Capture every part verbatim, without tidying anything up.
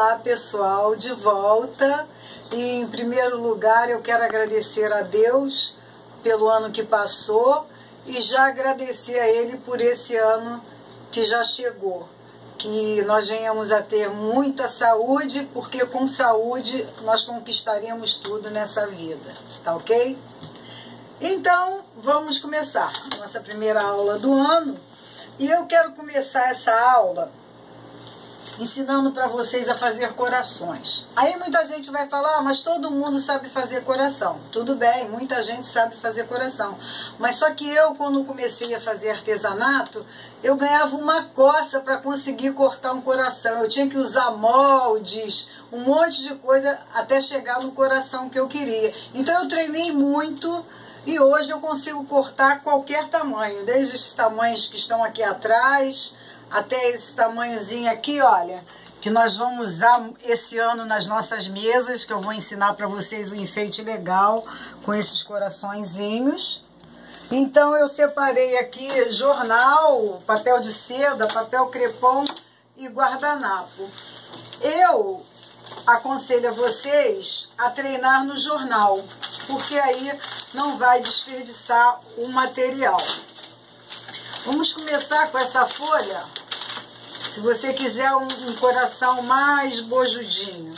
Olá pessoal, de volta. E em primeiro lugar eu quero agradecer a Deus pelo ano que passou e já agradecer a Ele por esse ano que já chegou. Que nós venhamos a ter muita saúde, porque com saúde nós conquistaremos tudo nessa vida, tá ok? Então vamos começar nossa primeira aula do ano. E eu quero começar essa aula ensinando para vocês a fazer corações. Aí muita gente vai falar, ah, mas todo mundo sabe fazer coração. Tudo bem, muita gente sabe fazer coração. Mas só que eu, quando comecei a fazer artesanato, eu ganhava uma coça para conseguir cortar um coração. Eu tinha que usar moldes, um monte de coisa até chegar no coração que eu queria. Então eu treinei muito e hoje eu consigo cortar qualquer tamanho, desde esses tamanhos que estão aqui atrás até esse tamanhozinho aqui, olha, que nós vamos usar esse ano nas nossas mesas, que eu vou ensinar para vocês um enfeite legal com esses coraçõezinhos. Então eu separei aqui jornal, papel de seda, papel crepom e guardanapo. Eu aconselho a vocês a treinar no jornal, porque aí não vai desperdiçar o material. Vamos começar com essa folha. Se você quiser um, um coração mais bojudinho,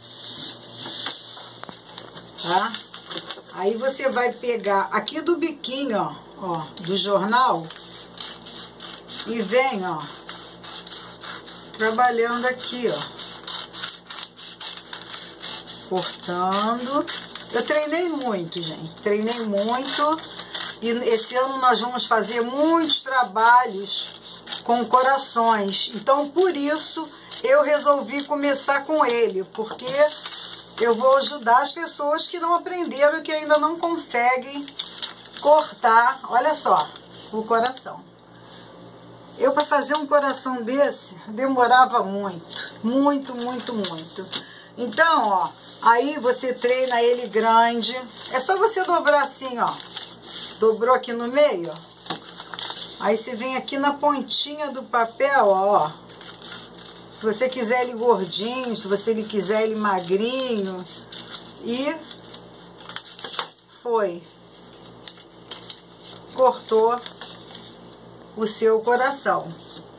tá? Aí você vai pegar aqui do biquinho, ó, ó, do jornal e vem, ó, trabalhando aqui, ó, cortando. Eu treinei muito, gente, treinei muito e esse ano nós vamos fazer muitos trabalhos com corações, então por isso eu resolvi começar com ele, porque eu vou ajudar as pessoas que não aprenderam e que ainda não conseguem cortar, olha só, o coração. Eu, para fazer um coração desse, demorava muito, muito, muito, muito. Então, ó, aí você treina ele grande, é só você dobrar assim, ó, dobrou aqui no meio, ó. Aí você vem aqui na pontinha do papel, ó. Se você quiser ele gordinho, se você quiser ele magrinho. E foi. Cortou o seu coração.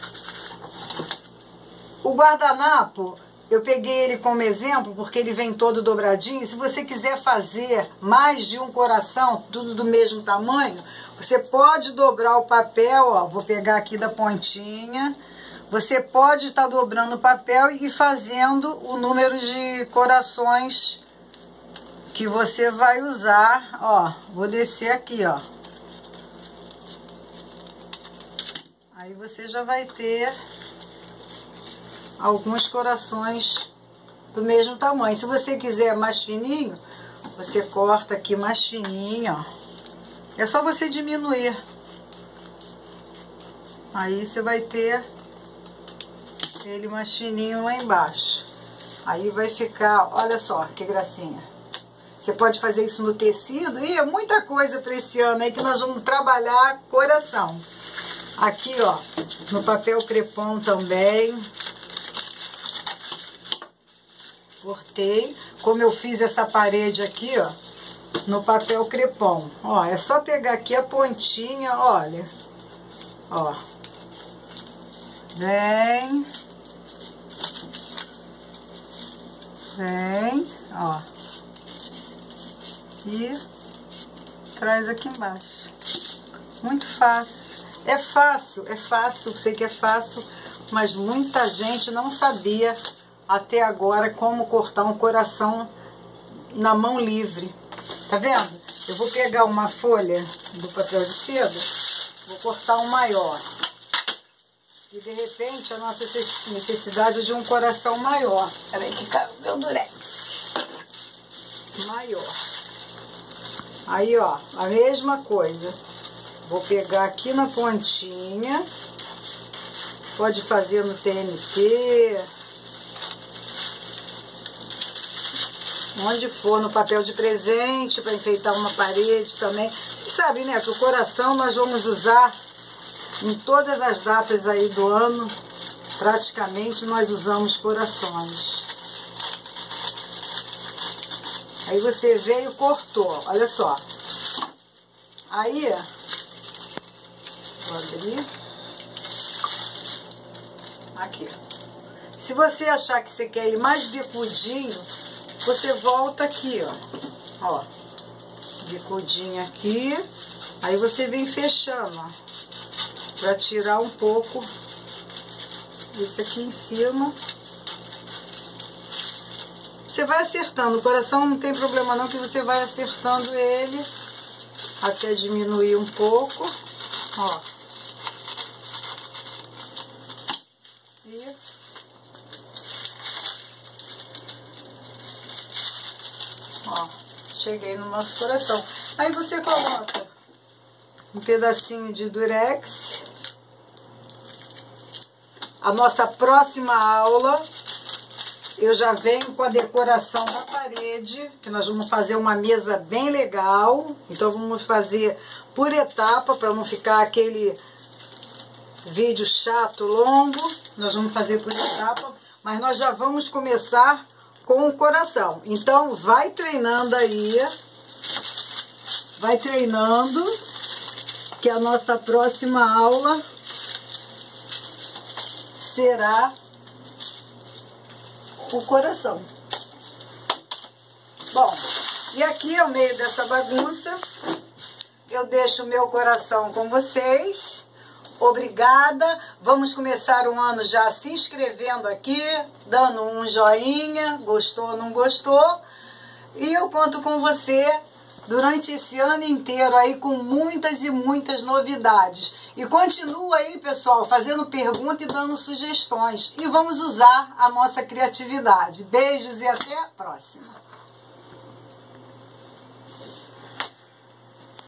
O guardanapo, eu peguei ele como exemplo, porque ele vem todo dobradinho. Se você quiser fazer mais de um coração, tudo do mesmo tamanho, você pode dobrar o papel, ó, vou pegar aqui da pontinha. Você pode estar dobrando o papel e fazendo o número de corações que você vai usar, ó. Vou descer aqui, ó. Aí você já vai ter alguns corações do mesmo tamanho. Se você quiser mais fininho, você corta aqui mais fininho, ó. É só você diminuir. Aí você vai ter ele mais fininho lá embaixo. Aí vai ficar, olha só que gracinha. Você pode fazer isso no tecido. E é muita coisa para esse ano aí que nós vamos trabalhar coração. Aqui, ó, no papel crepom também. Cortei. Como eu fiz essa parede aqui, ó, no papel crepom. Ó, é só pegar aqui a pontinha, olha. Ó. Vem. Vem, ó. E traz aqui embaixo. Muito fácil. É fácil, é fácil, sei que é fácil, mas muita gente não sabia até agora como cortar um coração na mão livre. Tá vendo? Eu vou pegar uma folha do papel de seda, vou cortar um maior. E de repente a nossa necessidade é de um coração maior. Peraí que caiu meu durex. Maior. Aí, ó, a mesma coisa. Vou pegar aqui na pontinha. Pode fazer no T N T. Onde for, no papel de presente, para enfeitar uma parede também. E sabe, né, que o coração nós vamos usar em todas as datas aí do ano. Praticamente nós usamos corações. Aí você veio e cortou, olha só. Aí, vou abrir. Aqui. Se você achar que você quer ele mais bicudinho, você volta aqui, ó. Ó. Bicudinho aqui. Aí você vem fechando, ó. Pra tirar um pouco isso aqui em cima. Você vai acertando. O coração não tem problema não, que você vai acertando ele até diminuir um pouco. Ó. E ó, cheguei no nosso coração. Aí você coloca um pedacinho de durex. A nossa próxima aula eu já venho com a decoração da parede, que nós vamos fazer uma mesa bem legal. Então vamos fazer por etapa, para não ficar aquele vídeo chato, longo. Nós vamos fazer por etapa, mas nós já vamos começar com o coração. Então vai treinando aí, vai treinando, que a nossa próxima aula será o coração. Bom, e aqui ao meio dessa bagunça, eu deixo o meu coração com vocês. Obrigada. Vamos começar o ano já se inscrevendo aqui, dando um joinha, gostou ou não gostou. E eu conto com você durante esse ano inteiro aí com muitas e muitas novidades. E continua aí, pessoal, fazendo pergunta e dando sugestões. E vamos usar a nossa criatividade. Beijos e até a próxima.